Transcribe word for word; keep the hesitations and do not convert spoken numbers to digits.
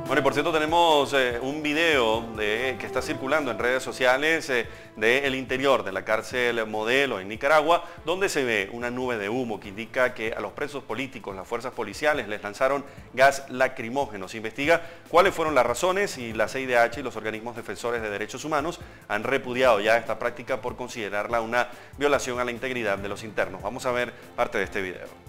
Bueno, y por cierto tenemos eh, un video de, que está circulando en redes sociales eh, del interior de la cárcel Modelo en Nicaragua, donde se ve una nube de humo que indica que a los presos políticos, las fuerzas policiales, les lanzaron gas lacrimógeno. Se investiga cuáles fueron las razones y la C I D H y los organismos defensores de derechos humanos han repudiado ya esta práctica por considerarla una violación a la integridad de los internos. Vamos a ver parte de este video.